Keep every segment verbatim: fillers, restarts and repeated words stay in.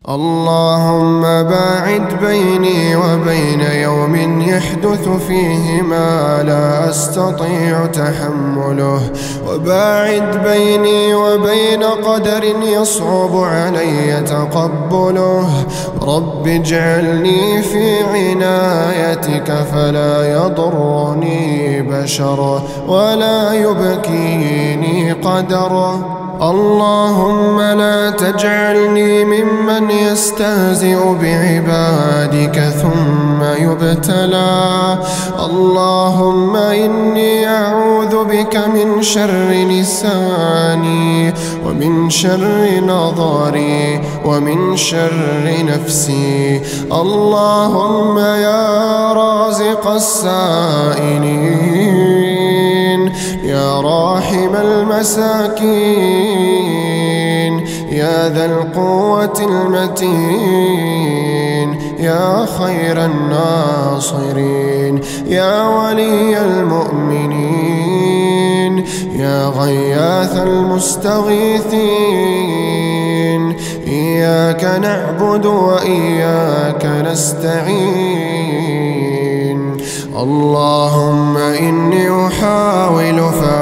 اللهم باعد بيني وبين يوم يحدث فيه ما لا أستطيع تحمله، وباعد بيني وبين قدر يصعب علي تقبله. رب اجعلني في عنايتك فلا يضرني بشر ولا يبكيني قدر. اللهم لا تجعلني ممن يستهزئ بعبادك ثم يبتلى. اللهم إني أعوذ بك من شر لساني ومن شر نظري ومن شر نفسي. اللهم يا رازق السائلين، يا راحم المساكين، يا ذا القوة المتين، يا خير الناصرين، يا ولي المؤمنين، يا غياث المستغيثين. إياك نعبد وإياك نستعين. اللهم إني أحاول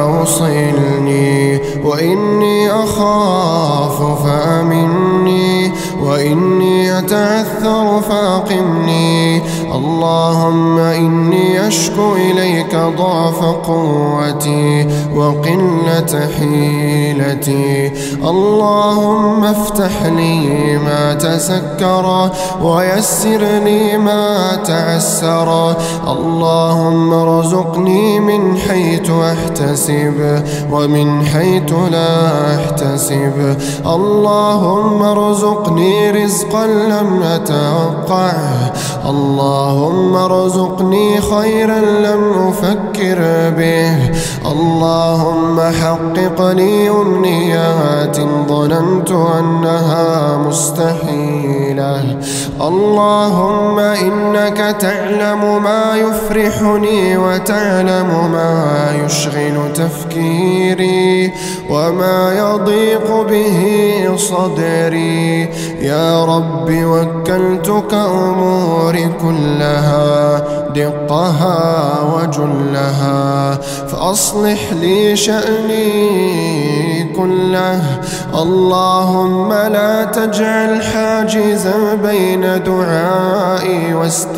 فأوصلني، وإني أخاف فأمني، وإني أتعثر فأقمني. اللهم إني أشكو إليك ضعف قوتي وقلة حيلتي. اللهم افتح لي ما تسكر ويسر لي ما تعسر. اللهم ارزقني من حيث أحتسب ومن حيث لا أحتسب. اللهم ارزقني رزقا لم أتوقعه. اللهم ارزقني خيرا لم أفكر به. اللهم حقق لي أمنيات ظننت أنها مستحيلة. اللهم إنك تعلم ما يفرحني وتعلم ما يشغل تفكيري وما يضيق به صدري. يا رب وكلتك أموري كلها دقها وجلها، فأصلح لي شأني كله. اللهم لا تجعل حاجزا بين دعائي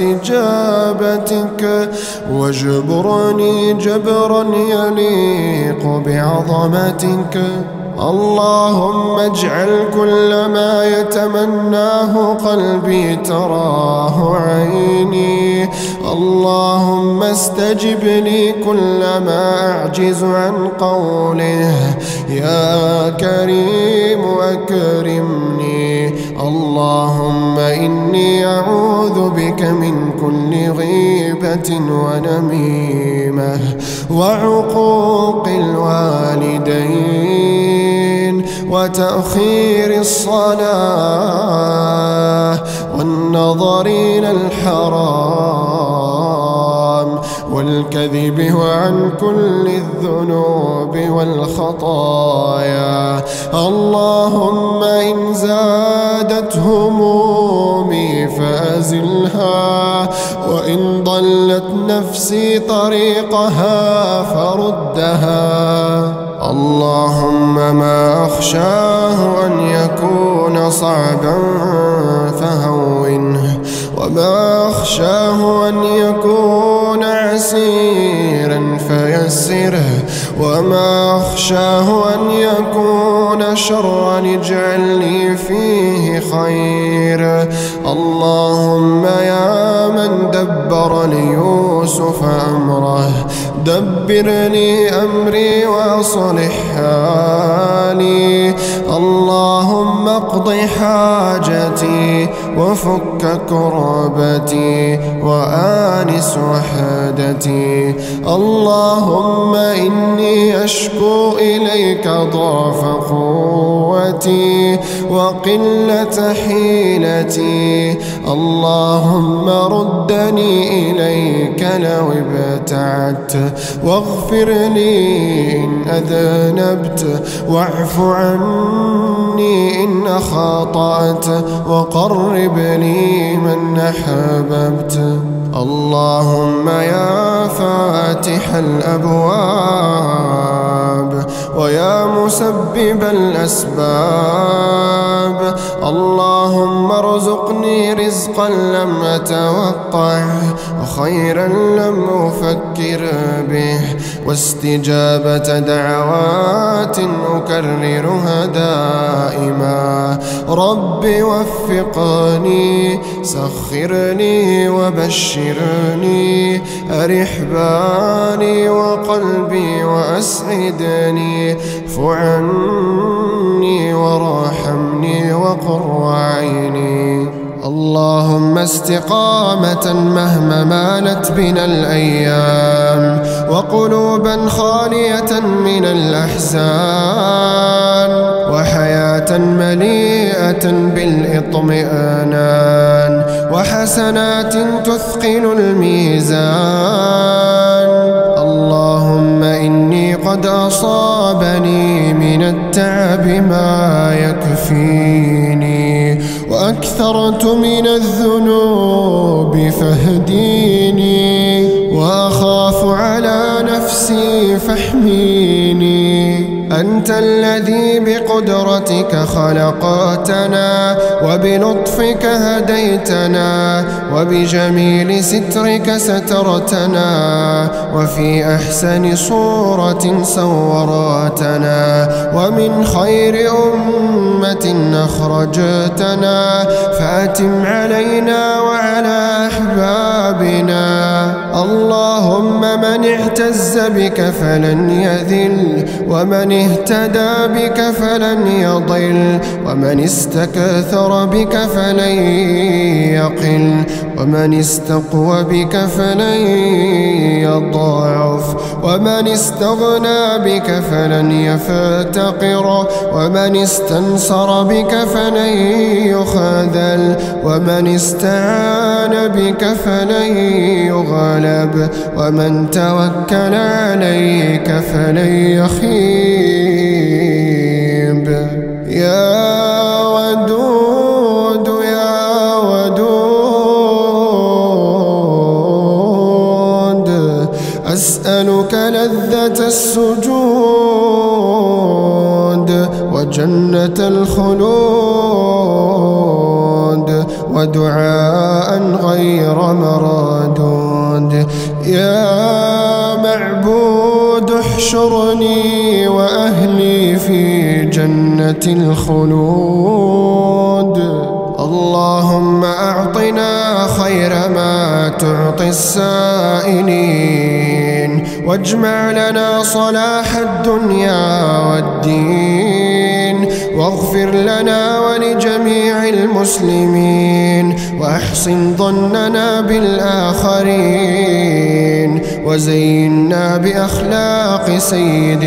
واستجابتك، واجبرني جبرا يليق بعظمتك. اللهم اجعل كل ما يتمناه قلبي تراه عيني. اللهم استجب لي كل ما أعجز عن قوله. يا كريم أكرمني. اللهم إني أعوذ بك من كل غيبة ونميمة وعقوق الوالدين وتأخير الصلاة والنظر إلى الحرام والكذب وعن كل الذنوب والخطايا. اللهم إن زادت همومي فأزلها، وإن ضلت نفسي طريقها فردها. اللهم ما أخشاه أن يكون صعبا فهونه، وما أخشاه أن يكون عسيرا فيسره، وما أخشاه أن يكون شرا اجعل لي فيه خير. اللهم يا من دبر ليوسف أمره دبر لي أمري وأصلح حالي. اللهم اقض حاجتي وفك كربتي وآنس وحدتي. اللهم إني أشكو إليك ضعف قوتي وقلة حيلتي. اللهم ردني إليك لو ابتعدت، واغفر لي إن أذنبت، واعف عني إن خطأت، وقرب لي من أحببت. اللهم يا فاتح الأبواب ويا مسبب الأسباب، اللهم ارزقني رزقا لم أتوقعه، وخيرا لم أفكر به، واستجابة دعوات أكررها دائما. رب وفقني، سخر لي وبشرني، أرح بالي وقلبي وأسعدني، اعف عني وارحمني وقر عيني. اللهم استقامة مهما مالت بنا الأيام، وقلوبا خالية من الأحزان، وحياة مليئة بالإطمئنان، وحسنات تثقل الميزان. اللهم إني قد أصابني من التعب ما يكفيني، وأكثرت من الذنوب فاهديني، وأخاف على نفسي فاحميني. أنت الذي بقدرتك خلقتنا، وبلطفك هديتنا، وبجميل سترك سترتنا، وفي أحسن صورة صورتنا، ومن خير أمة أخرجتنا، فأتم علينا وعلى أحبابنا. اللهم من اعتز بك فلن يذل، ومن اهتدى بك فلن يضل، ومن استكثر بك فلن يقل، ومن استقوى بك فلن يضعف، ومن استغنى بك فلن يفتقر، ومن استنصر بك فلن يخذل، ومن استعان بك فلن يغلب، ومن توكل عليك فلن يخيب. يا ودود يا ودود، أسألك لذة السجود، وجنة الخلود، ودعاء غير مردود. يا معبود احشرني وأهلي في جنة الخلود. اللهم أعطنا خير ما تعطي السائلين، واجمع لنا صلاح الدنيا والدين، واغفر لنا ولجميع المسلمين، وأحسن ظننا بالآخرين، وزينا بأخلاق سيد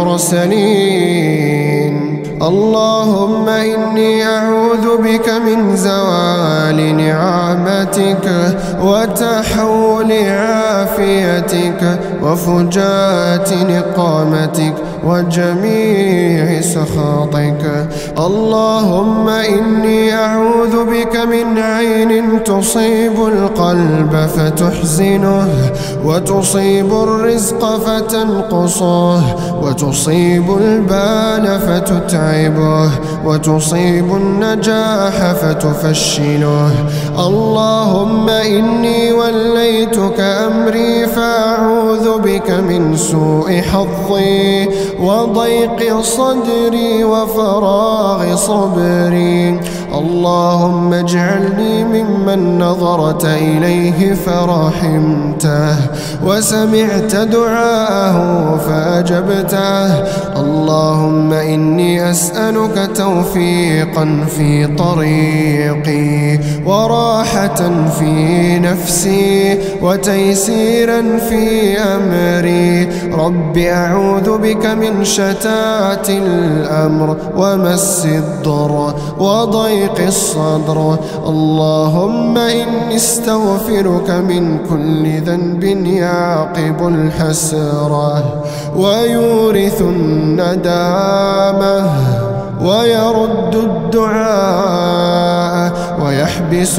المرسلين. اللهم إني أعوذ بك من زوال نعمتك، وتحول عافيتك، وفجاءة نقامتك، وجميع سخطك. اللهم إني أعوذ بك من عين تصيب القلب فتحزنه، وتصيب الرزق فتنقصه، وتصيب البال فتتعبه، وتصيب النجاح فتفشله. اللهم إني وليتك أمري فأعوذ بك من سوء حظي، وضيق صدري، وفراغ صبري. اللهم اجعلني ممن نظرت إليه فرحمته، وسمعت دعاءه فأجبته. اللهم إني أسألك توفيقا في طريقي، وراحة في نفسي، وتيسيرا في أمري. رب أعوذ بك من شتات الأمر، ومس الضر، وضيق وضيق الصدر. اللهم إني استغفرك من كل ذنب يعقب الحسرة ويورث الندامة ويرد الدعاء ويحبس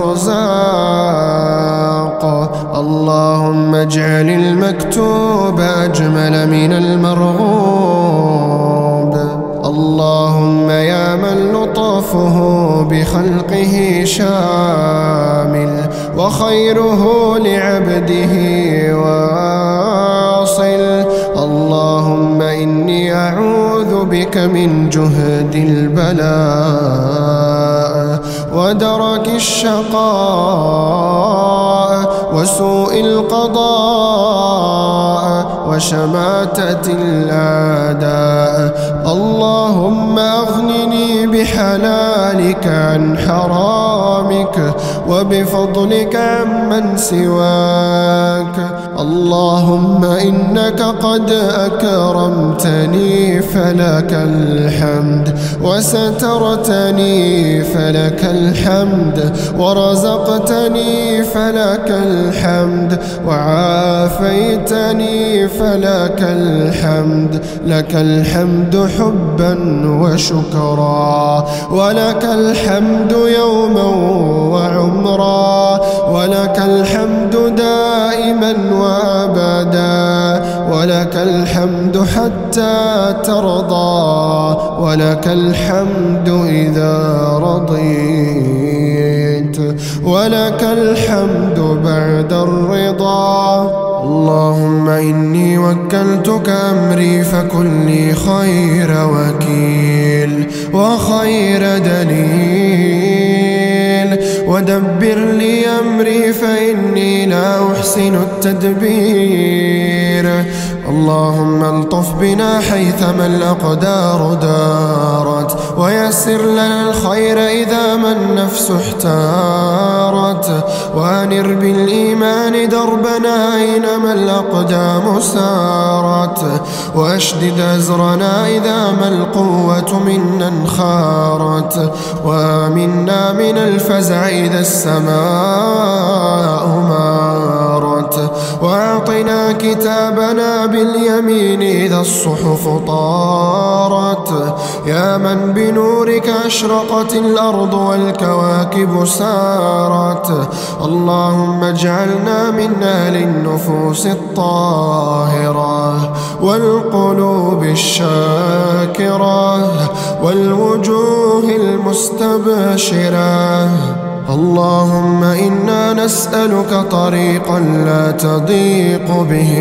الأرزاق. اللهم اجعل المكتوب أجمل من المرغوب. اللهم يا من لطفه بخلقه شامل وخيره لعبده واصل. اللهم إني أعوذ بك من جهد البلاء ودرك الشقاء وسوء القضاء وشماتة الأعداء. اللهم أغنني بحلالك عن حرامك وبفضلك عمن سواك. اللهم إنك قد أكرمتني فلك الحمد وسترتني فلك الحمد ورزقتني فلك الحمد وعافيتني فلك الحمد. لك الحمد حبا وشكرا ولك الحمد يوما وعمرا ولك الحمد دائما وأبدا ولك الحمد حتى ترضى ولك الحمد إذا رضيت ولك الحمد بعد الرضا. اللهم إني وكلتك أمري فكن لي خير وكيل وخير دليل ودبر لي أمري فإني لا أحسن التدبير. اللهم الطف بنا حيثما الأقدار دارت ويسر لنا الخير إذا ما النفس احتارت وأنر بالإيمان دربنا أينما الأقدام سارت وأشدد أزرنا إذا ما القوة منا انخارت وآمنا من الفزع إذا السماء مارت وأعطنا كتابنا باليمين إذا الصحف طارت. يا من بنورك أشرقت الأرض والكواكب سارت. اللهم اجعلنا من أهل النفوس الطاهرة والقلوب الشاكرة والوجوه المستبشرة. اللهم إنا نسألك طريقا لا تضيق به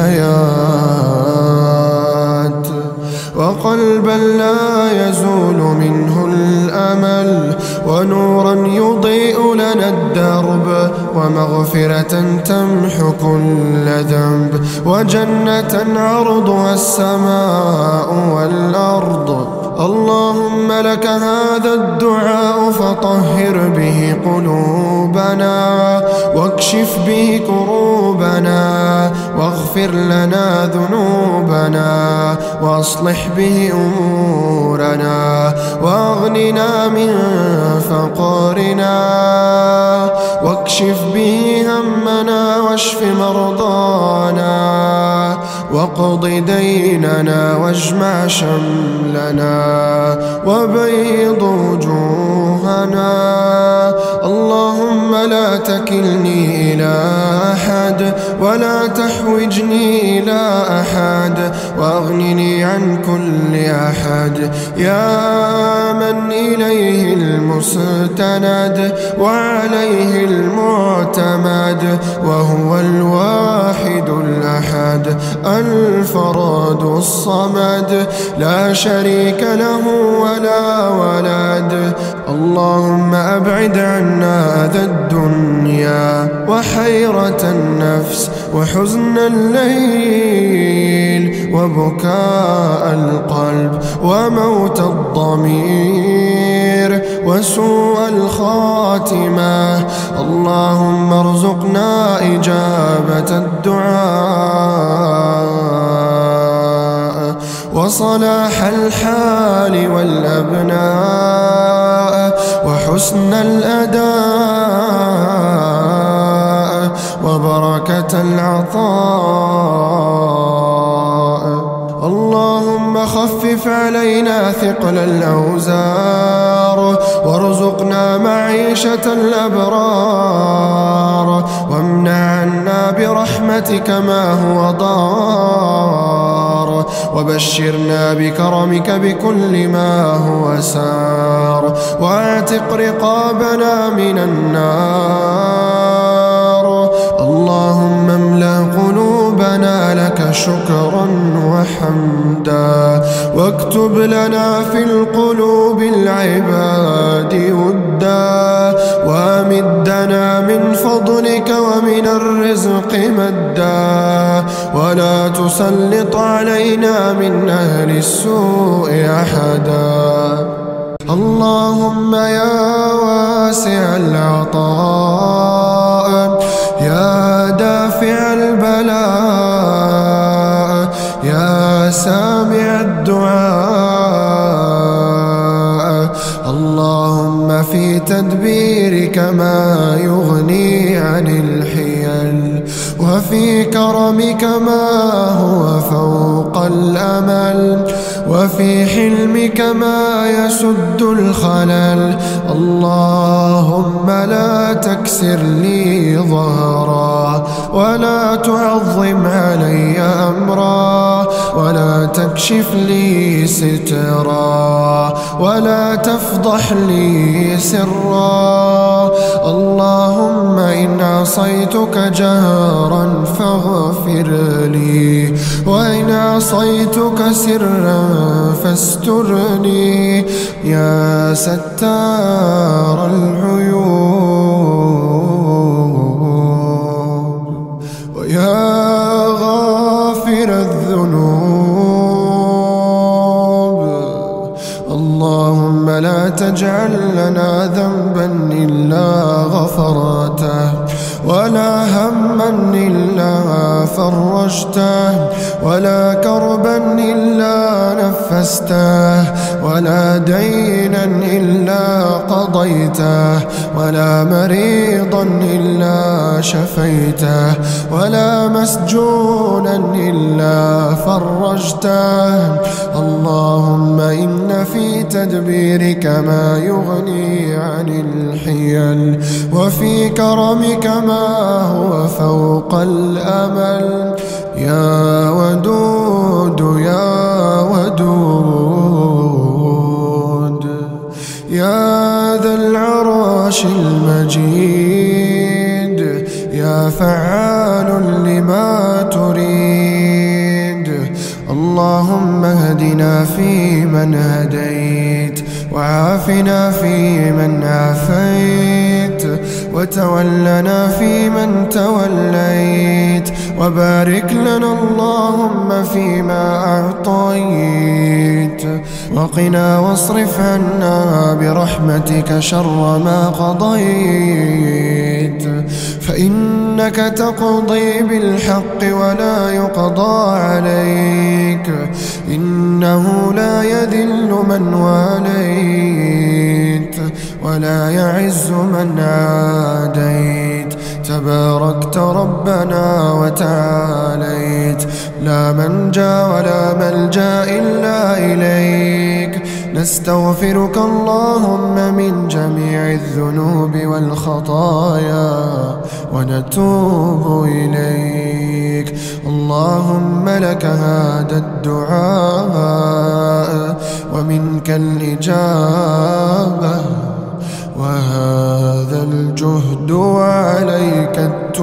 الحياة وقلبا لا يزول منه الأمل ونورا يضيء لنا الدرب ومغفرة تمحو كل ذنب وجنة عرضها السماء والأرض. اللهم لك هذا الدعاء فطهر به قلوبنا واكشف به كروبنا واغفر لنا ذنوبنا واصلح به أمورنا واغننا من فقرنا واكشف به همنا واشف مرضانا واقض ديننا واجمع شملنا وبيض وجوهنا. اللهم لا تكلني إلى أحد ولا تحوجني إلى أحد وأغنني عن كل أحد. يا من إليه المستند وعليه المعتمد وهو الواحد الأحد الفرد الصمد لا شريك له ولا ولد. اللهم أبعد عنا ذا الدنيا وحيرة النفس وحزن الليل وبكاء القلب وموت الضمير وسوء الخاتمة. اللهم ارزقنا إجابة الدعاء وصلاح الحال والأبناء وحسن الأداء وبركة العطاء. اللهم خفف علينا ثقل الأوزار وارزقنا معيشة الأبرار، وامنع عنا برحمتك ما هو ضار، وبشرنا بكرمك بكل ما هو سار، واعتق رقابنا من النار. اللهم املأ قلوبنا لك شكرا وحمدا، واكتب لنا في القلوب العباد ودا، وامدنا من فضلك ومن الرزق مدا، ولا تسلط علينا من أهل السوء أحدا. اللهم يا واسع العطاء، يا دافع البلاء، يا سامع الدعاء، اللهم في تدبيرك ما يغني عن الحيل، وفي كرمك ما هو فوق الأمل، وفي حلمك ما يسد الخلل. اللهم لا تكسر لي ظهرا، ولا تعظم علي أمرا، ولا تكشف لي سترا، ولا تفضح لي سرا. اللهم إن عصيتك جهرا فاغفر لي، وإن عصيتك سرا فاسترني يا ستار العيوب، ويا غافر الذنوب. اللهم لا تجعل لنا ذنبا إلا غفرته، ولا هما إلا فرجته، ولا كربا إلا نفسته، ولا دينا إلا قضيته، ولا مريضا إلا شفيته، ولا مسجونا إلا فرجته. اللهم إن في تدبيرك ما يغني عن الحيل، وفي كرمك ما هو فوق الأمل. يا ودود يا ودود، يا ذا العرش المجيد، يا فعال لما تريد. اللهم اهدنا فيمن هديت، وعافنا فيمن عافيت، وتولنا فيمن توليت، وبارك لنا اللهم فيما أعطيت، وقنا واصرف عنا برحمتك شر ما قضيت، فإنك تقضي بالحق ولا يقضى عليك، إنه لا يذل من واليت ولا يعز من عاديت. تباركت ربنا وتعاليت، لا منجا ولا ملجا إلا إليك. نستغفرك اللهم من جميع الذنوب والخطايا ونتوب إليك. اللهم لك هذا الدعاء ومنك الإجابة، وهذا الجهد وعليك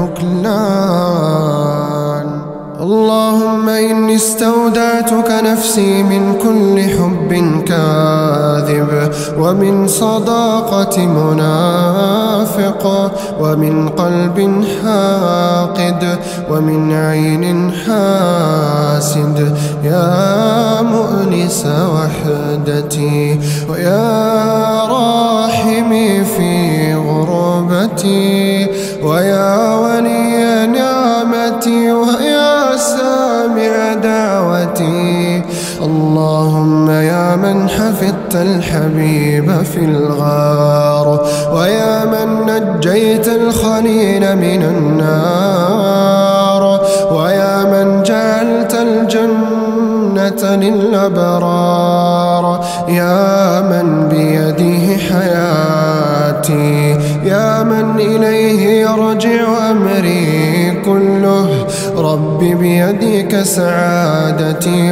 التكلان. اللهم إني استودعتك نفسي من كل حب كاذب، ومن صداقة منافق، ومن قلب حاقد، ومن عين حاسد. يا مؤنس وحدتي، ويا راحمي في غربتي، ويا ولي نعمتي، ويا سامع دعوتي. اللهم يا من حفظت جاهدت الحبيب في الغار، ويا من نجيت الخليل من النار، ويا من جعلت الجنة للأبرار، يا من بيده حياتي، يا من إليه يرجع أمري كله، رب بيدك سعادتي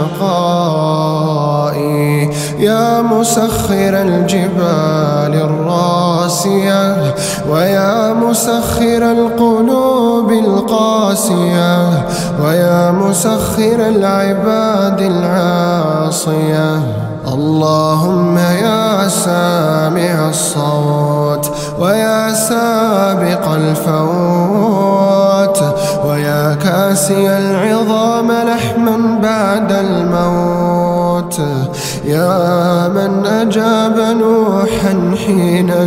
وشقائي، يا مسخر الجبال الراسية، ويا مسخر القلوب القاسية، ويا مسخر العباد العاصية. اللهم يا سامع الصوت، ويا سابق الفوت، ويا كاسي العظام لحما بعد الموت، يا من أجاب نوحا حين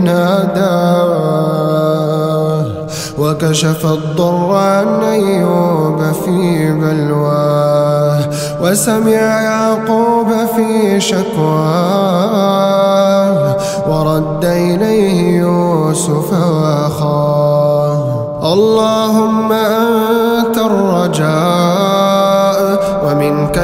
ناداه، وكشف الضر عن أيوب في بلواه، وسمع يعقوب في شكواه، ورد إليه يوسف وأخاه. اللهم أنت الرجاء ومنك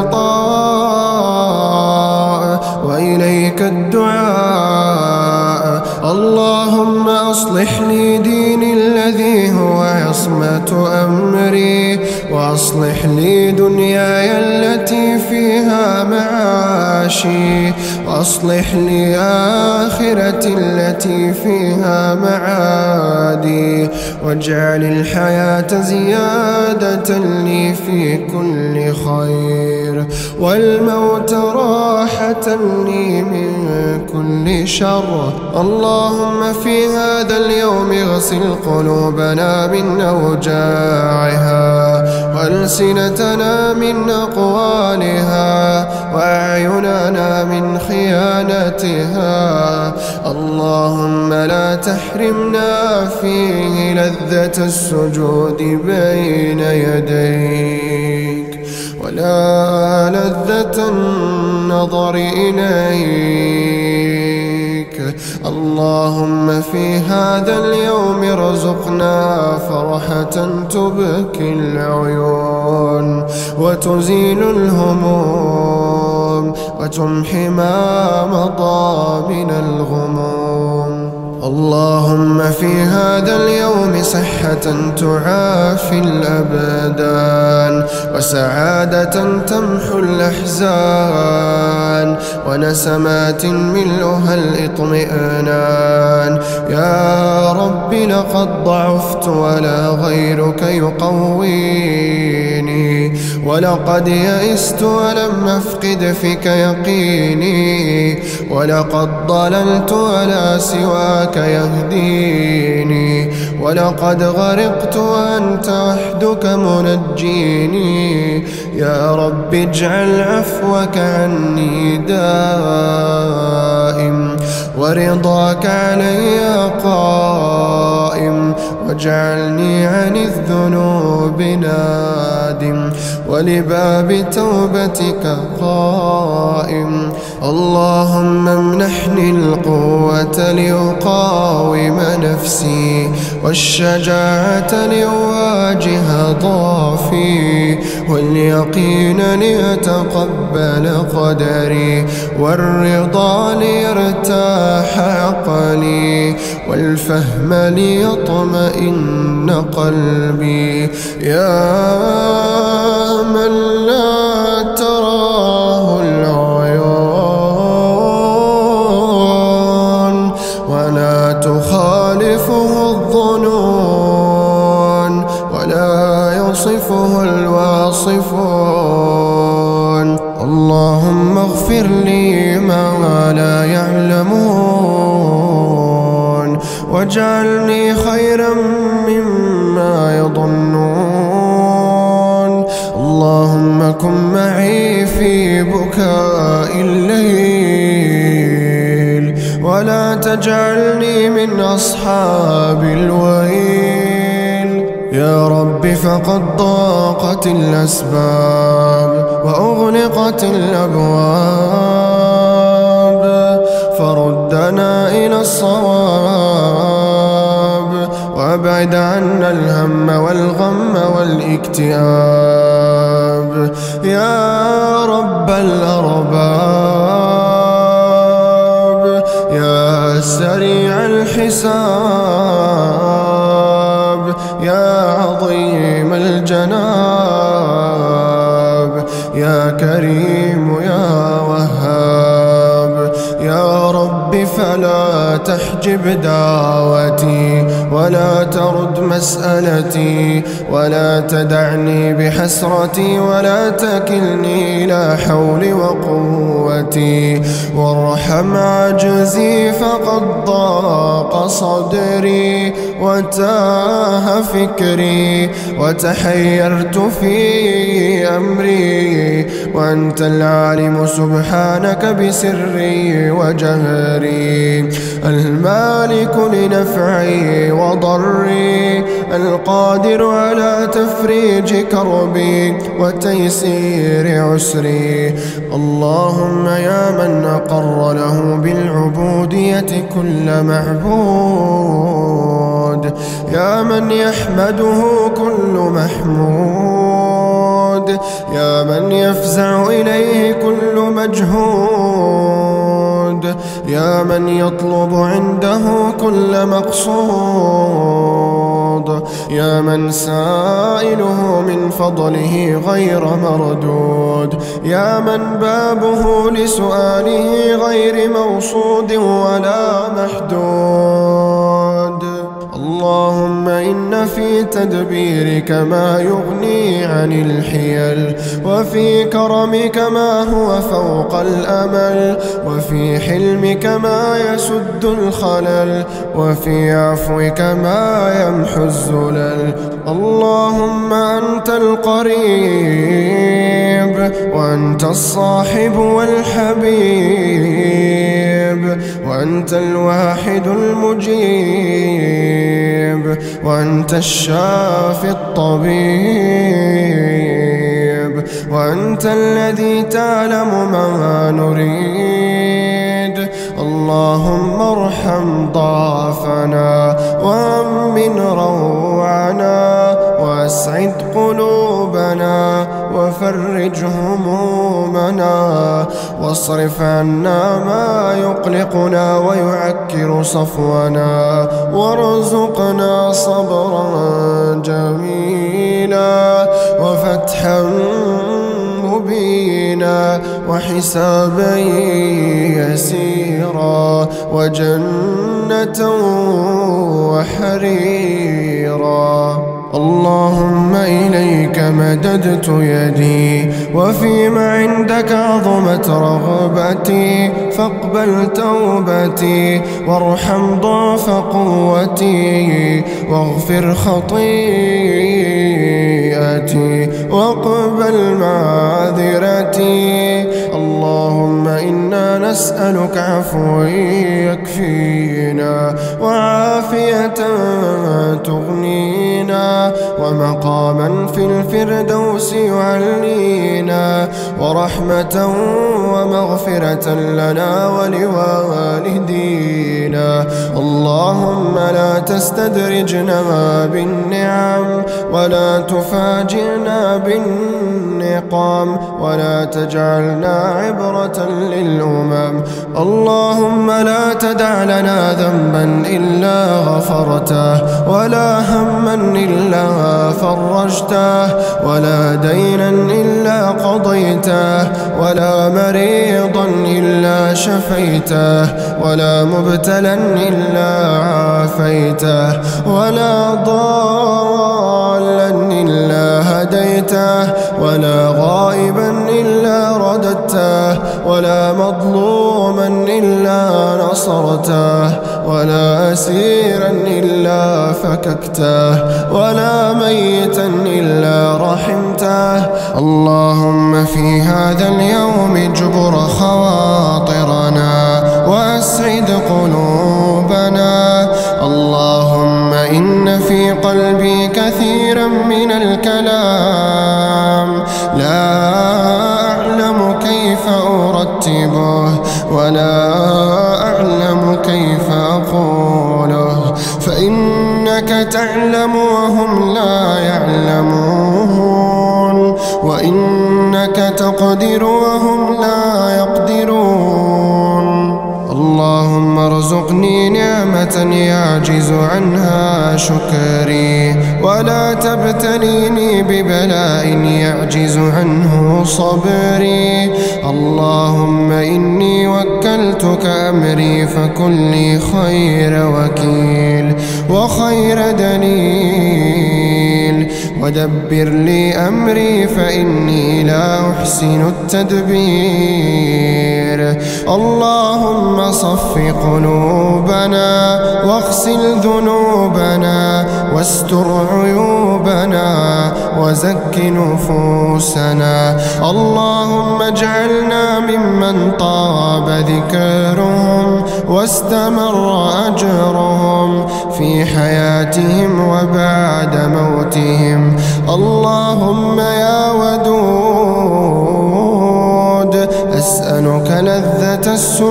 العطاء وإليك الدعاء. اللهم أصلح لي ديني الذي هو عصمة أمري، وأصلح لي دنياي التي فيها معاشي، وأصلح لي آخرتي التي فيها معادي، واجعل الحياة زيادة لي في كل خير، والموت راحة لي من كل شر. اللهم في هذا اليوم اغسل قلوبنا من أوجاعها، وألسنتنا من أقوالها، وأعيننا من خيانتها. اللهم لا تحرمنا فيه لذة السجود بين يديك، ولا لذة النظر إليك. اللهم في هذا اليوم ارزقنا فرحة تبكي العيون، وتزيل الهموم، وتمحي ما مضى من الغموم. اللهم في هذا اليوم صحة تعافي الأبدان، وسعادة تمحو الأحزان، ونسمات ملؤها الإطمئنان. يا رب لقد ضعفت ولا غيرك يقويني، ولقد يئست ولم أفقد فيك يقيني، ولقد ضللت ولا سواك يهديني، ولقد غرقت وأنت وحدك منجيني. يا رب اجعل عفوك عني دائم، ورضاك علي قائم، واجعلني عن الذنوب نادم، ولباب توبتك قائم. اللهم امنحني القوة لأقاوم نفسي، والشجاعة لأواجه ضعفي، واليقين لأتقبل قدري، والرضا ليرتاح عقلي، والفهم ليطمئن قلبي. يا من لا تراه العيون، ولا تخالفه الظنون، ولا يصفه الواصفون. اللهم اغفر لي ما لا يعلمون، واجعلني خيرا مما يظنون. اللهم كن معي في بكاء الليل، ولا تجعلني من أصحاب الويل. يا رب فقد ضاقت الأسباب، وأغلقت الأبواب، هدانا إلى الصواب، وابعد عنا الهم والغم والاكتئاب. يا رب الأرباب، يا سريع الحساب، يا عظيم الجناب، يا كريم يا وهاب. يا رب فلا تحجب دعوتي، ولا ترد مسألتي، ولا تدعني بحسرتي، ولا تكلني إلى حولي وقوتي. وارحم عجزي فقد ضاق صدري، وتاه فكري، وتحيرت في أمري، وأنت العالم سبحانك بسري وجهري، المالك لنفعي وضري، القادر على تفريج كربي وتيسير عسري. اللهم يا من أقر له بالعبودية كل معبود، يا من يحمده كل محمود، يا من يفزع إليه كل مجهود، يا من يطلب عنده كل مقصود، يا من سائله من فضله غير مردود، يا من بابه لسؤاله غير موصود ولا محدود. اللهم إن في تدبيرك ما يغني عن الحيل، وفي كرمك ما هو فوق الأمل، وفي حلمك ما يسد الخلل، وفي عفوك ما يمحو الزلل. اللهم أنت القريب، وأنت الصاحب والحبيب، وأنت الواحد المجيب، وأنت الشافي الطبيب، وأنت الذي تعلم ما نريد. اللهم ارحم ضعفنا، وأمن روعنا، واسعد قلوبنا، وفرج همومنا، واصرف عنا ما يقلقنا ويعكر صفونا، وارزقنا صبرا جميلا، وفتحا مبينا، وحسابا يسيرا، وجنة وحريرا. اللهم إليك مددت يدي، وفيما عندك عظمت رغبتي، فاقبل توبتي، وارحم ضعف قوتي، واغفر خطيئتي، واقبل معذرتي. اللهم إنا نسألك عفوا يكفينا، وعافية تغنينا، ومقاما في الفردوس يعلينا، ورحمة ومغفرة لنا ولوالدينا. اللهم لا تستدرجنا بالنعم، ولا تفاجئنا بالنقام، ولا تجعلنا عبرة للأمم. اللهم لا تدع لنا ذنبا إلا غفرته، ولا هما إلا فرجته، ولا دينا إلا قضيته، ولا مريضا إلا شفيته، ولا مبتلا إلا عافيته، ولا ضالا إلا هديته، ولا غائبا إلا رددته، ولا مظلوما إلا نصرته، ولا أسيرا إلا فككته، ولا ميتا إلا رحمته. اللهم في هذا اليوم اجبر خواطرنا، وأسعد قلوبنا. اللهم إن في قلبي كثيرا من الكلام لا أعلم كيف أرتبه، ولا أعلم فإنك تعلم وهم لا يعلمون، وإنك تقدر وهم لا يقدرون. اللهم ارزقني نعمة يعجز عنها شكري، ولا تبتليني ببلاء يعجز عنه صبري. اللهم إني وكلتك أمري فكن لي خير وكيل وخير دليل، ودبر لي أمري فإني لا أحسن التدبير. اللهم صف قلوبنا واغسل ذنوبنا واستر عيوبنا وزك نفوسنا. اللهم اجعلنا ممن طاب ذكرهم واستمر أجرهم في حياتهم وبعد موتهم. اللهم يا ودود أسألك لذة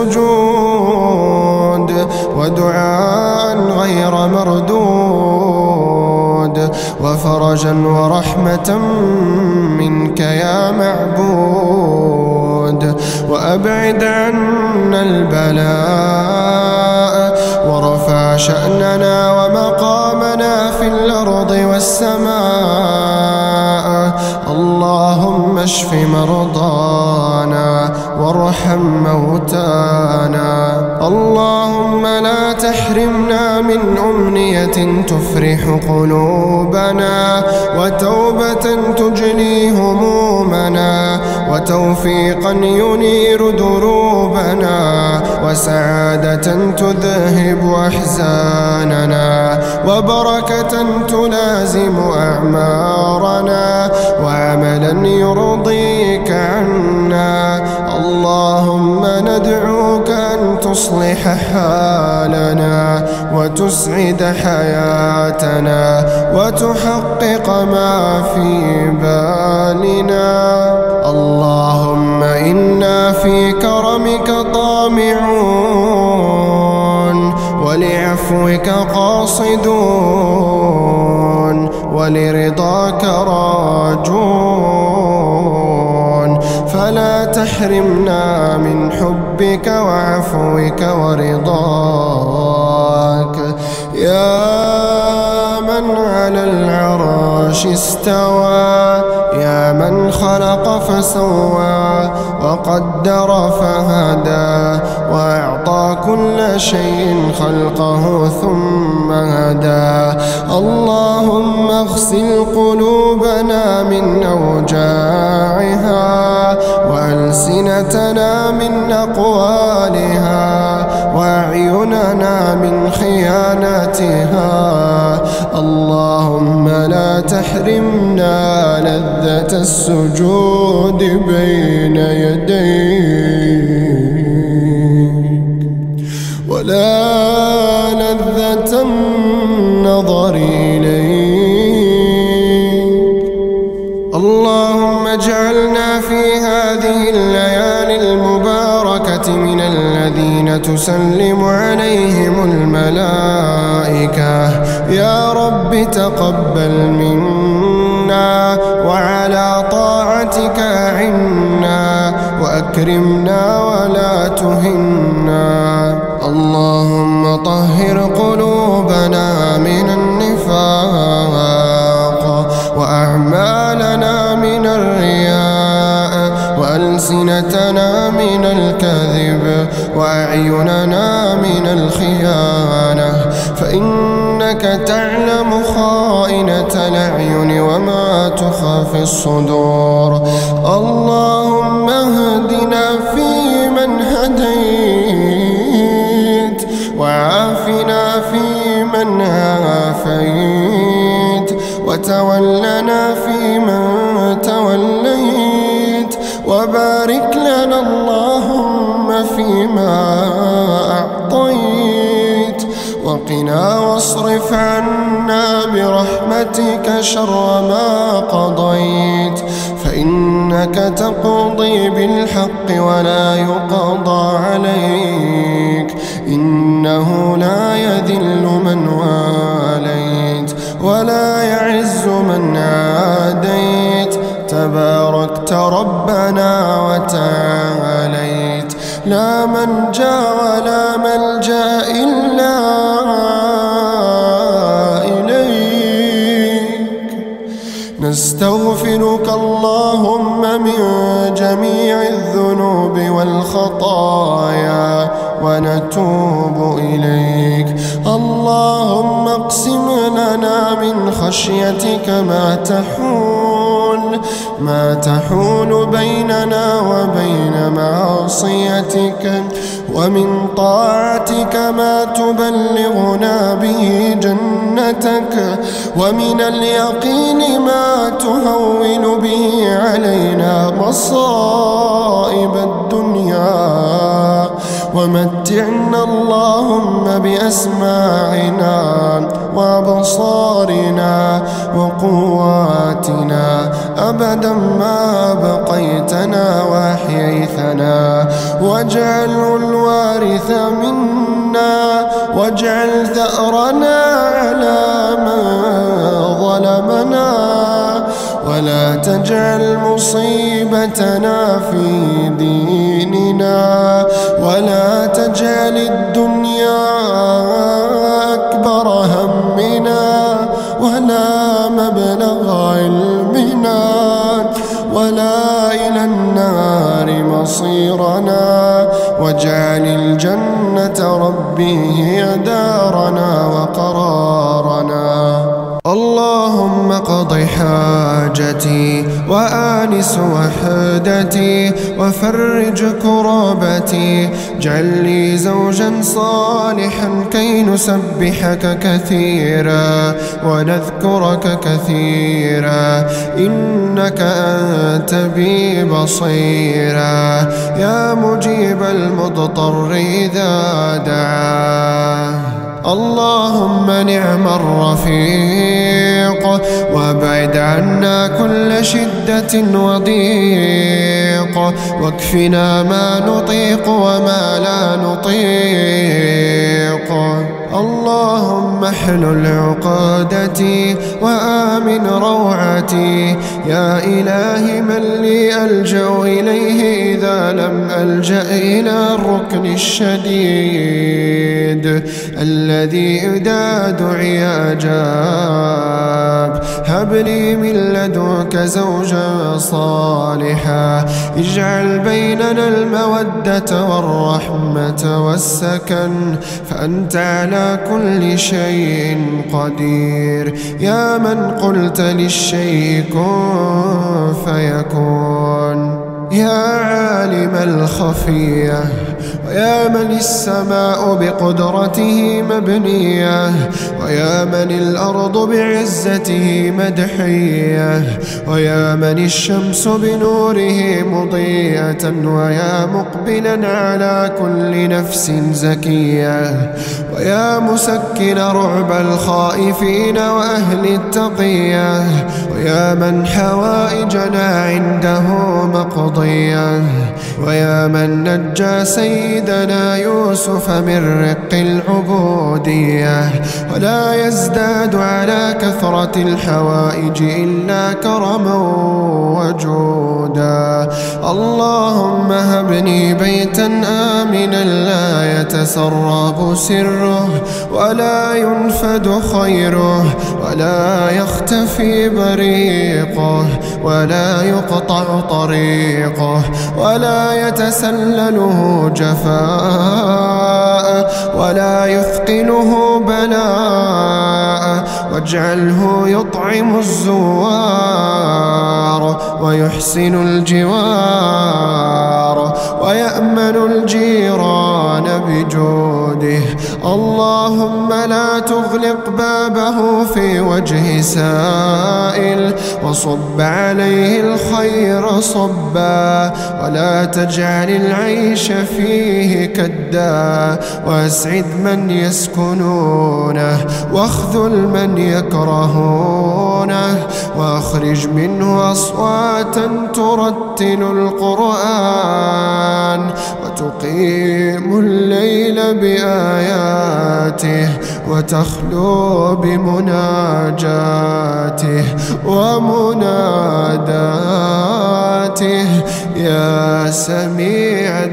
السجود ودعاء غير مردود وفرجا ورحمة منك يا معبود، وأبعد عنا البلاء ورفع شأننا ومقامنا في الأرض والسماء. اللهم اشف مرضانا وارحم موتانا. اللهم لا تحرمنا من أمنية تفرح قلوبنا وتوبة تجلي همومنا وتوفيقا ينير دروبنا وسعادة تذهب أحزاننا وبركة تلازم أعمارنا وعملا يرضيك عنا. اللهم ندعوك أن تصلح حالنا وتسعد حياتنا وتحقق ما في بالنا. اللهم إنا في كرمك طامعون ولعفوك قاصدون ولرضاك راجون، فلا تحرمنا من حبك وعفوك ورضاك. يا من على العرش استوى، يا من خلق فسوى وقدر فهدى وأعطى كل شيء خلقه ثم هدى. اللهم اغسل قلوبنا من أوجاعها وألسنتنا من أقوالها وأعيننا من خياناتها. اللهم لا تحرمنا لذة السجود بين يديك ولا لذة النظر إليك. اللهم اجعلنا في هذه الليالي المباركة من الذين تسلم عليهم الملائكة. يا رب تقبل منا وعلى طاعتك أعنا وأكرمنا ولا تهنا. اللهم طهر قلوبنا من النفاق وأعمالنا من الرياء وألسنتنا من الكذب وأعيننا من الخيانة، فإنك تعلم خائنة الأعين وما تخفي الصدور. اللهم اهدنا فيمن هديت وعافنا فيمن عافيت وتولنا فيمن توليت، وبارك لنا اللهم فيما أعطيت، وقنا واصرف عنا برحمتك شر ما قضيت، فإنك تقضي بالحق ولا يقضى عليك، إنه لا يذل من واليت ولا يعز من عاديت. تباركت ربنا وتعاليت، لا منجا ولا ملجأ إلا إليك. نستغفرك اللهم من جميع الذنوب والخطايا ونتوب إليك. اللهم اقسم لنا من خشيتك ما تحول ما تحول بيننا وبين معصيتك، ومن طاعتك ما تبلغنا به جنتك، ومن اليقين ما تهون به علينا مصائب الدنيا، ومتعنا اللهم بأسماعنا وأبصارنا وقواتنا أبدا ما بقيتنا وأحييتنا، واجعله الوارث منا، واجعل ثأرنا على من ظلمنا، ولا تجعل مصيبتنا في ديننا، ولا تجعل الدنيا أكبر همنا ولا مبلغ علمنا، ولا إلى النار مصيرنا، واجعل الجنة ربي هي دارنا وقرارنا. اللهم اقض حاجتي وآنس وحدتي وفرج كربتي، اجعل لي زوجا صالحا كي نسبحك كثيرا ونذكرك كثيرا، إنك أنت بي بصيرا، يا مجيب المضطر إذا دعاه. اللهم نعم الرفيق، وابعد عنا كل شدة وضيق، واكفنا ما نطيق وما لا نطيق. اللهم احلل عقدتي وآمن روعتي، يا إلهي من لي ألجأ إليه إذا لم ألجأ إلى الركن الشديد الذي إذا دعي أجاب. هب لي من لدنك زوجا صالحا، اجعل بيننا المودة والرحمة والسكن، فأنت على كل شيء قدير، يا من قلت للشيء كن فيكون، يا عالم الخفية، ويا من السماء بقدرته مبنية، ويا من الأرض بعزته مدحية، ويا من الشمس بنوره مضيئة، ويا مقبلا على كل نفس زكية، ويا مسكن رعب الخائفين وأهل التقية، ويا من حوائجنا عنده مقضية، ويا من نجى سيدنا يوسف من رق العبودية، ولا يزداد على كثرة الحوائج إلا كرما وجودا. اللهم هبني بيتا آمنا لا يتسرب سره ولا ينفد خيره ولا يختفي بريقه ولا يقطع طريقه ولا يتسلله جفاء ولا يثقله بلاء، واجعله يطعم الزوار ويحسن الجوار ويأمن الجيران بجوده. اللهم لا تغلق بابه في وجه سائل، وصب عليه الخير صبا، ولا تجعل العيش فيه كدا، واسعد من يسكنونه واخذل من يكرهونه، واخرج منه أصواتا ترتل القرآن تقيم الليل بآياته وتخلو بمناجاته ومناداته يا سميع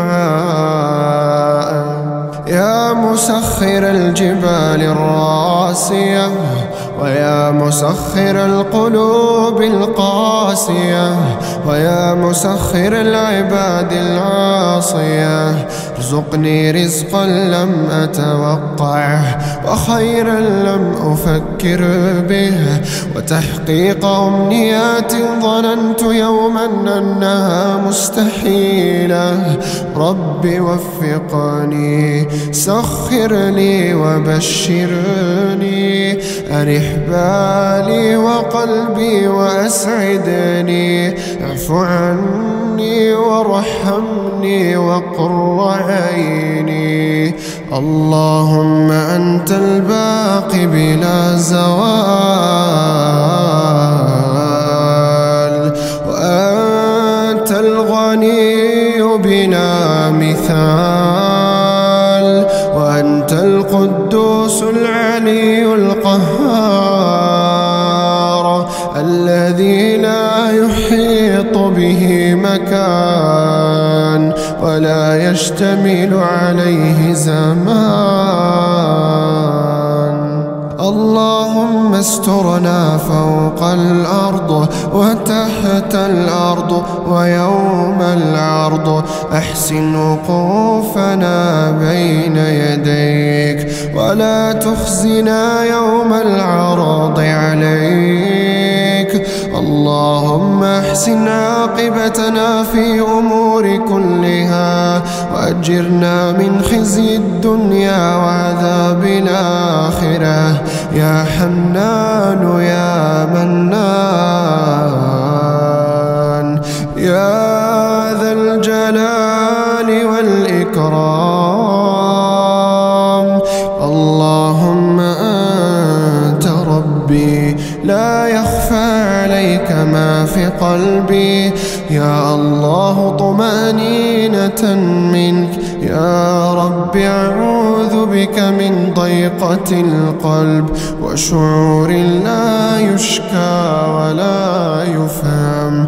الدعاء. يا مسخر الجبال الراسية ويا مسخر القلوب القاسية ويا مسخر العباد العاصية، ارزقني رزقا لم أتوقعه وخيرا لم أفكر به وتحقيق أمنيات ظننت يوما أنها مستحيلة. رب وفقني، سخر لي وبشرني، أرح بالي وقلبي وأسعدني، اعف عني وارحمني وقر عيني. اللهم أنت الباقي بلا زوال، وأنت الغني بلا مثال، وأنت القدوس العلي القهار الذي لا يحيط به مكان ولا يشتمل عليه زمان. اللهم استرنا فوق الأرض وتحت الأرض ويوم العرض، أحسن وقوفنا بين يديك ولا تخزنا يوم العرض عليك. اللهم احسن عاقبتنا في أمور كلها وأجرنا من خزي الدنيا وعذاب الآخرة، يا حنان يا منان يا ذا الجلال والإكرام. اللهم أنت ربي لا يخفى عليك ما في قلبي، يا الله طمأنينة منك، يا رب أعوذ بك من ضيقة القلب وشعور لا يشكى ولا يفهم.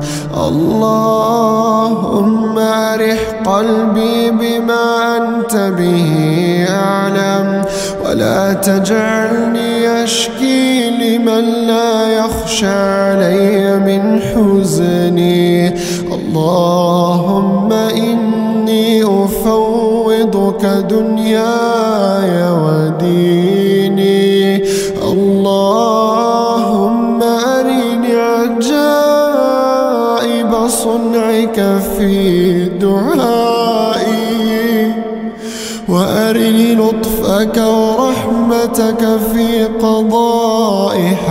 اللهم أرح قلبي بما أنت به أعلم، ولا تجعلني أشكي لمن لا يخشى علي من حزني. اللهم إني أفوضك دنياي وديني. اللهم أرني عجائب صنعك في دعائي، وأرني لطفك ورحمتك في قضاء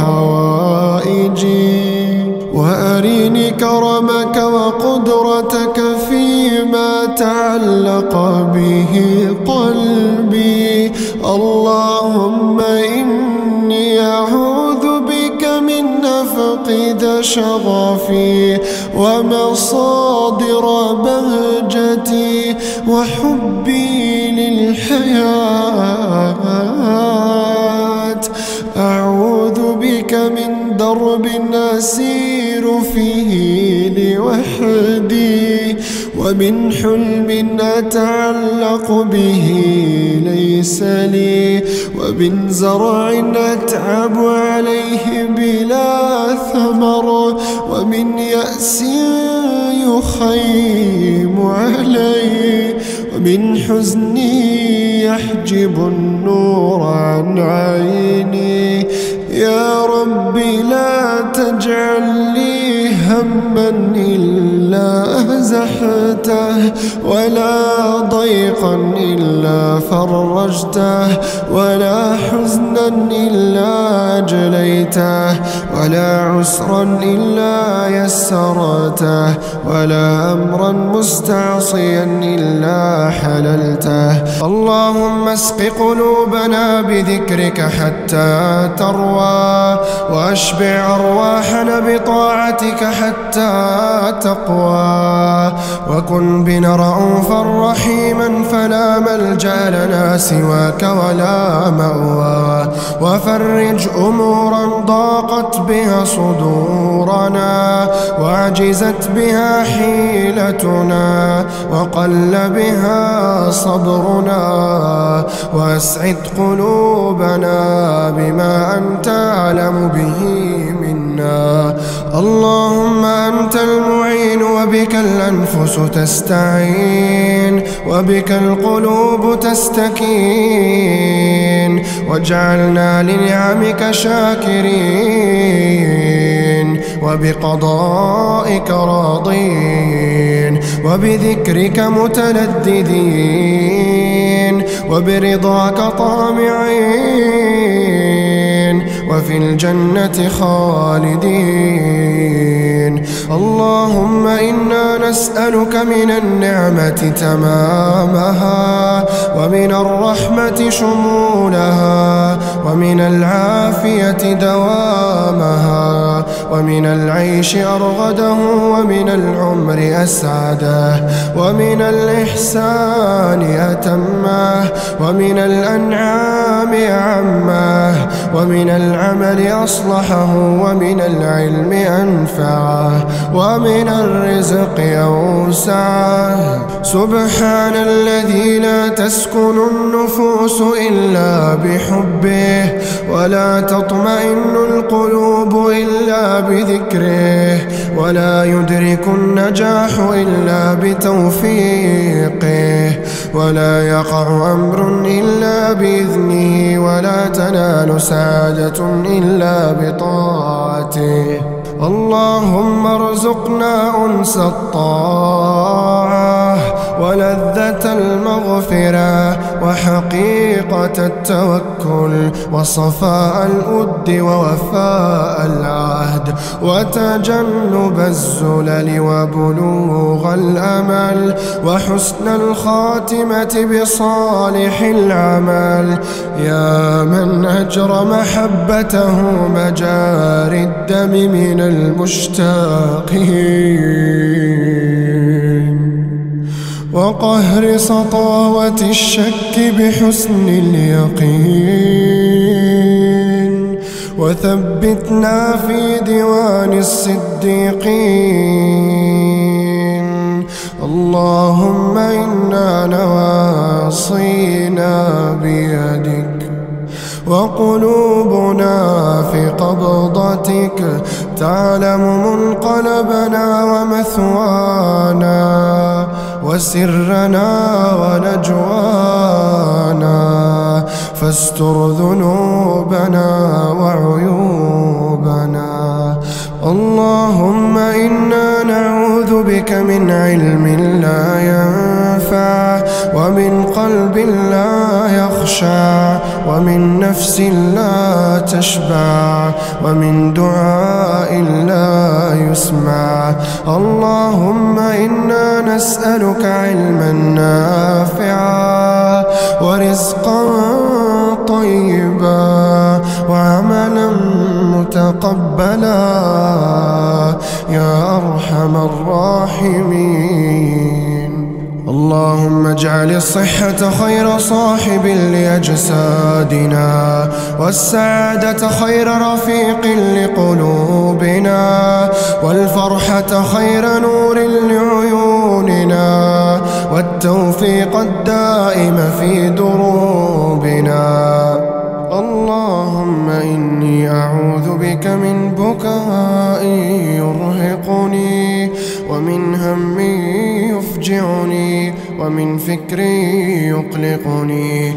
حوائجي، وأرني كرمك وقدرتك فيما تعلق به قلبي. اللهم إني أعوذ بك من أفقد شغفي ومصادر بهجتي وحبي للحياة. أعوذ بك من درب أسير فيه لوحدي، ومن حلم أتعلق به ليس لي، ومن زرع أتعب عليه بلا ثمر، ومن يأس يخيم علي، ومن حزني يحجب النور عن عيني. يا رب لا تجعل لي هما إلا أزحته، ولا ضيقا إلا فرجته، ولا حزنا إلا أجليته، ولا عسرا إلا يسرته، ولا أمرا مستعصيا إلا حللته. اللهم اسق قلوبنا بذكرك حتى تروى، واشبع أرواحنا بطاعتك حتى تقوى. وكن بنا رؤوفا رحيما فلا ملجأ لنا سواك ولا مأوى. وفرج أمورا ضاقت بها صدورنا، وعجزت بها حيلتنا، وقل بها صبرنا. واسعد قلوبنا بما أنت أعلم به منا. اللهم أنت المعين وبك الأنفس تستعين، وبك القلوب تستكين. واجعلنا لنعمك شاكرين، وبقضائك راضين، وبذكرك متلذذين، وبرضاك طامعين، وفي الجنة خالدين. اللهم إنا نسألك من النعمة تمامها، ومن الرحمة شمولها، ومن العافية دوامها، ومن العيش أرغده، ومن العمر أسعده، ومن الإحسان أتمه، ومن الأنعام أعمه، ومن العمل أصلحه، ومن العلم أنفعه، ومن الرزق أوسعه. سبحان الذي لا تسكن النفوس إلا بحبه، ولا تطمئن القلوب إلا بذكره، ولا يدرك النجاح إلا بتوفيقه، ولا يقع أمر إلا بإذنه، ولا تنال سعادة إلا بطاعته. اللهم ارزقنا أنس الطاعة، ولذة المغفرة، وحقيقة التوكل، وصفاء الود، ووفاء العهد، وتجنب الزلل، وبلوغ الأمل، وحسن الخاتمة بصالح العمل. يا من أجرى محبته مجاري الدم من المشتاقين، وقهر سطاوة الشك بحسن اليقين، وثبتنا في ديوان الصديقين. اللهم إنا نواصينا بيدك، وقلوبنا في قبضتك، تعلم منقلبنا ومثوانا، وسرنا ونجوانا، فاستر ذنوبنا وعيوبنا. اللهم إنا نعوذ بك من علم لا ينفع، ومن قلب لا يخشع، ومن نفس لا تشبع، ومن دعاء لا يسمع. اللهم إنا نسألك علما نافعا، ورزقا طيبا، وعملا متقبلا، يا أرحم الراحمين. اللهم اجعل الصحة خير صاحب لأجسادنا، والسعادة خير رفيق لقلوبنا، والفرحة خير نور لعيوننا، والتوفيق الدائم في دروبنا. اللهم إني أعوذ بك من بكاء يرهقني، ومن هم يفجعني، ومن فكر يقلقني.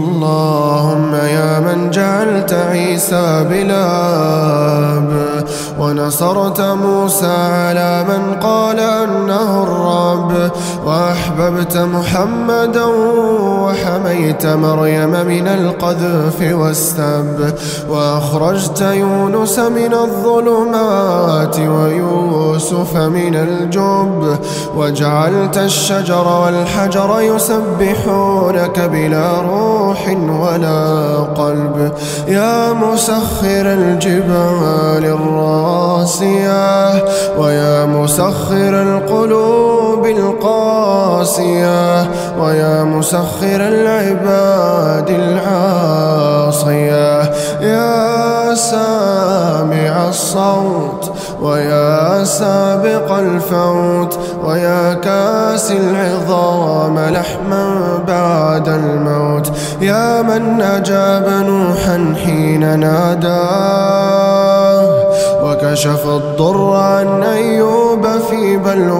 اللهم يا من جعلت عيسى بلا أب ونصرت موسى على من قال أنه الرب، وأحببت محمدا وحميت مريم من القذف والسب، وأخرجت يونس من الظلمات ويوسف من الجب، وجعلت الشجر والحجر يسبحونك بلا روح ولا قلب. يا مسخر الجبال الراسية، ويا مسخر القلوب القاسية، ويا مسخر العباد العاصية، يا سامع الصوت ويا سابق الفوت، ويا كاسي العظام لحما بعد الموت، يا من أجاب نوحا حين ناداه، وكشف الضر عن أيوب في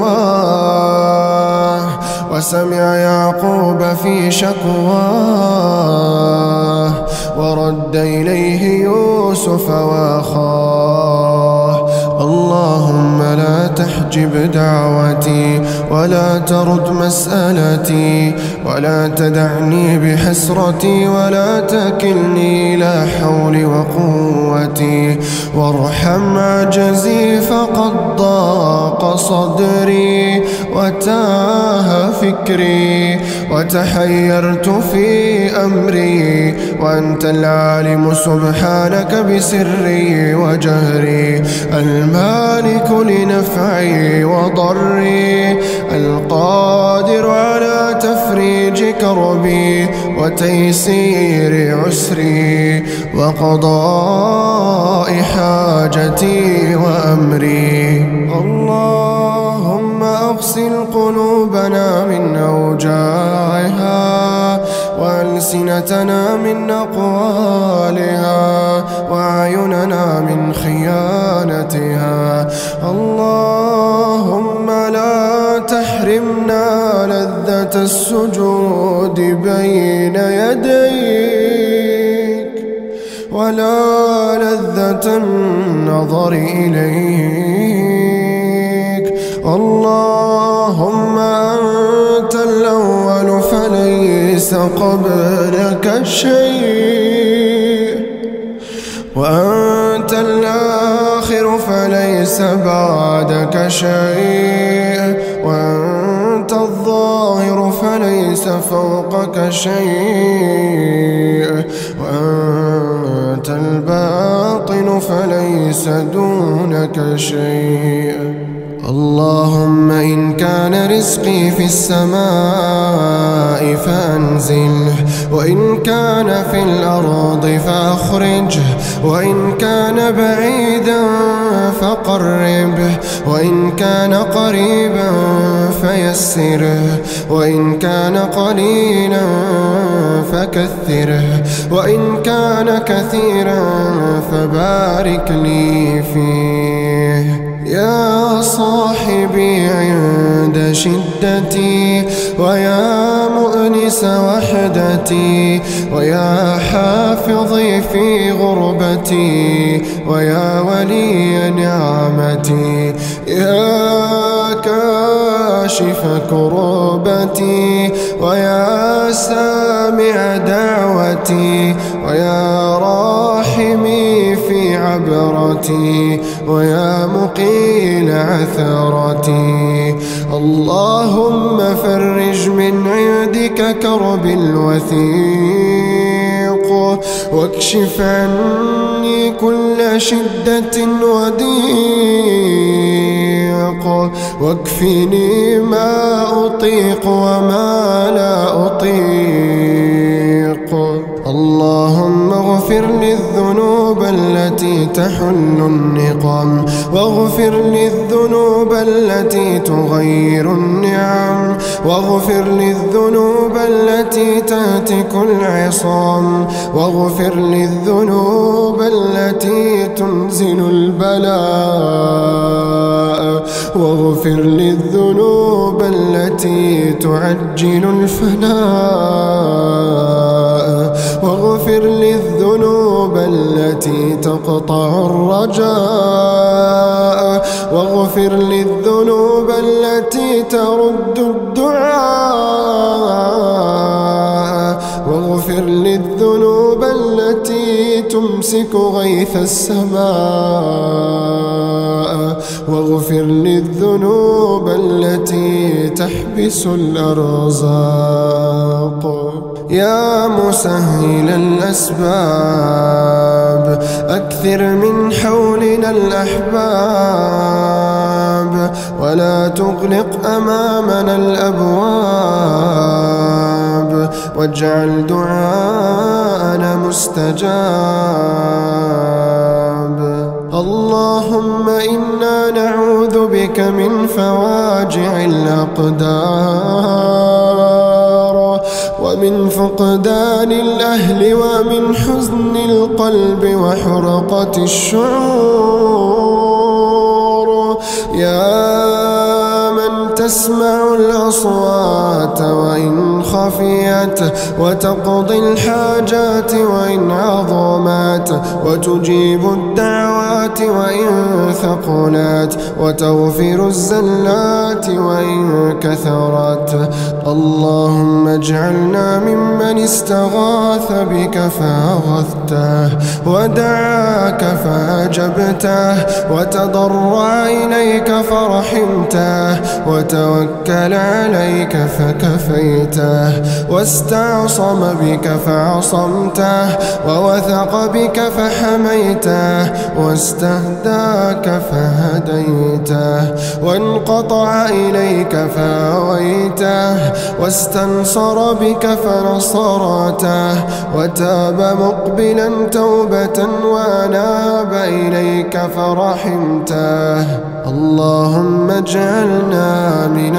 بلواه، وسمع يعقوب في شكواه، ورد إليه يوسف وأخاه. اللهم لا تحجب دعوتي ولا ترد مسألتي، ولا تدعني بحسرتي، ولا تكلني إلى حولي وقوتي، وارحم عجزي فقد ضاق صدري وتاه فكري وتحيرت في أمري، وأنت العالم سبحانك بسري وجهري، المالك لنفعي وضري، القادر على تفريج كربي وتيسير عسري وقضاء حاجتي وأمري. اللهم أغسل قلوبنا من أوجاعها، وألسنتنا من أقوالها، وأعيننا من خيانتها. اللهم لا تحرمنا لذة السجود بين يديك، ولا لذة النظر إليك. اللهم أنت الأول فليس قبلك شيء، وأنت الآخر فليس بعدك شيء، وأنت الظاهر فليس فوقك شيء، وأنت الباطن فليس دونك شيء. اللهم إن كان رزقي في السماء فأنزله، وإن كان في الأرض فأخرجه، وإن كان بعيدا فقربه، وإن كان قريبا فيسره، وإن كان قليلا فكثره، وإن كان كثيرا فبارك لي فيه. يا صاحبي عند شدتي، ويا مؤنس وحدتي، ويا حافظي في غربتي، ويا ولي نعمتي، يا كاشف كربتي، ويا سامع دعوتي، ويا راحمي في عبرتي، ويا مقيل عثرتي. اللهم فرج من عندك كرب الوثيق، واكشف عني كل شدة وضيق، واكفني ما أطيق وما لا أطيق. اللهم اغفر لي الذنوب التي تحل النقم، واغفر لي الذنوب التي تغير النعم، واغفر لي الذنوب التي تهتك العصام، واغفر لي الذنوب التي تنزل البلاء، واغفر لي الذنوب التي تعجل الفناء، واغفر لي الذنوب التي تقطع الرجاء، واغفر لي الذنوب التي ترد الدعاء، واغفر لي الذنوب التي تمسك غيث السماء، واغفر لي الذنوب التي تحبس الأرزاق. يا مسهل الأسباب أكثر من حولنا الأحباب، ولا تغلق أمامنا الأبواب، واجعل دعاءنا مستجاب. اللهم إنا نعوذ بك من فواجع الأقدار، ومن فقدان الأهل، ومن حزن القلب، وحرقة الشعور. يا من تسمع الأصوات وإن خفيت، وتقضي الحاجات وإن عظمت، وتجيب الدعوات وإن ثقلت، وتغفر الزلات وإن كثرت. اللهم اجعلنا ممن استغاث بك فأغثته، ودعاك فأجبته، وتضرع إليك فرحمته، وتوكل عليك فكفيته، واستعصم بك فعصمته، ووثق بك فحميته، واستهداك فهديته، وانقطع إليك فآويته، واستنصر بك فنصرته، وتاب مقبلا توبة، وأناب إليك فرحمته. اللهم اجعلنا من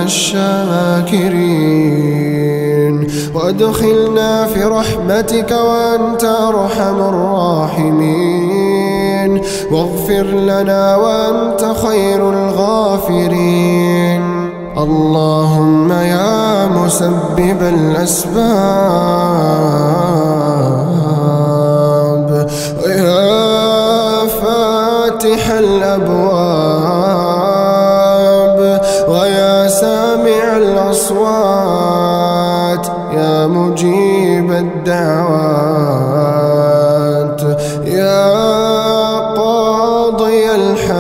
الشاكرين، وادخلنا في رحمتك وأنت أرحم الراحمين، واغفر لنا وأنت خير الغافرين. اللهم يا مسبب الأسباب، ويا فاتح الأبواب، ويا سامع الأصوات، يا مجيب الدعوات، يا قاضي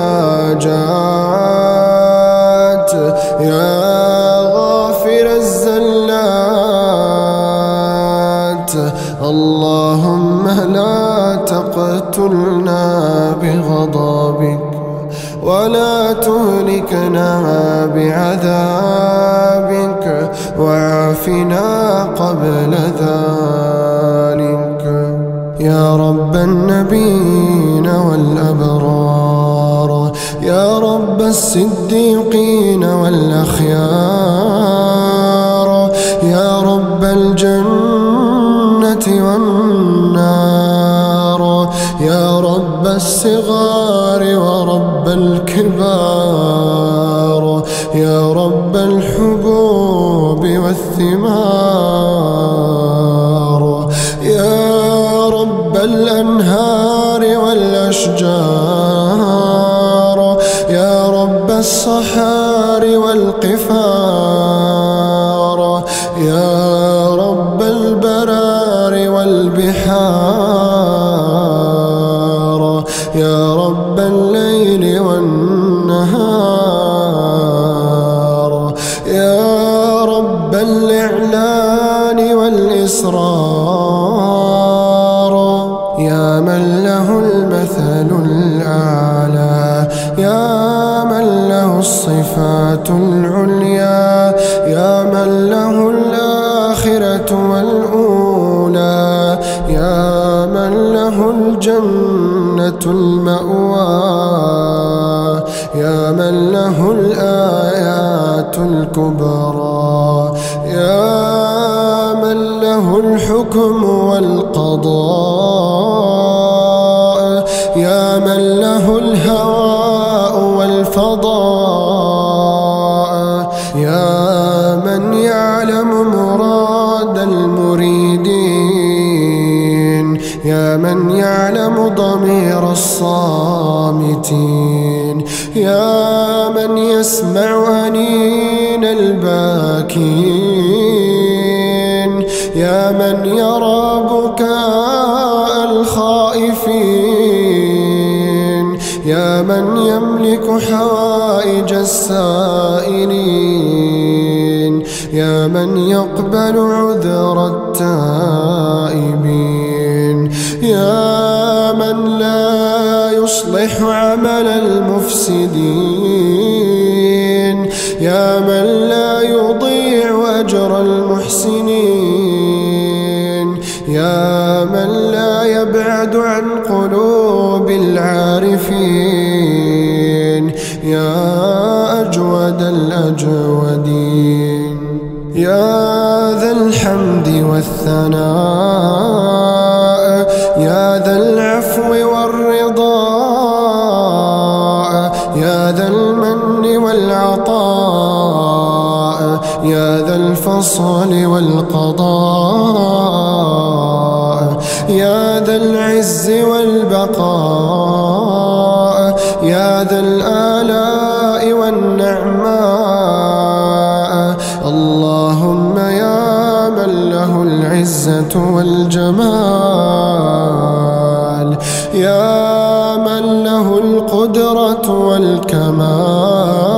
الحاجات، يا غافر الزلات. اللهم لا تقتلنا بغضبك، ولا تهلكنا بعذابك، وعافنا قبل ذلك. يا رب النبيين والأبرار، يا رب الصديقين والأخيار، يا رب الجنة والنار، يا رب الصغار ورب الكبار، يا رب الحبوب والثمار، يا رب الأنهار والأشجار، يا رب الصحار والقفار، يا رب البرار والبحار، يا رب الليل والنهار، يا رب الإعلان والإسرار، يا من له المثل الأعلى، يا من له الصفات العليا، يا من له الآخرة والأولى، يا من له الجنة المأوى، يا من له الآيات الكبرى، يا من له الحكم والقضاء، يا من له الهواء والفضاء، يا من يعلم مراد المريدين، يا من يعلم ضمير الصامتين، يا من يسمع أنين الباكين، يا من يرى بكاء الخائفين، يا من يملك حوائج السائلين، يا من يقبل عذر التائبين، يا من لا يصلح عمل المفسدين، يا من لا يضيع أجر المحسنين، يا من لا يبعد عن قلوب العارفين، يا أجود الأجودين، يا ذا الحمد والثناء، يا ذا العفو والرضا، يا ذا المن والعطاء، يا ذا الفصل والقضاء، يا ذا العز والبقاء، يا ذا الآلاء والنعماء، اللهم يا من له العزة والجمال، يا من له القدرة والكمال،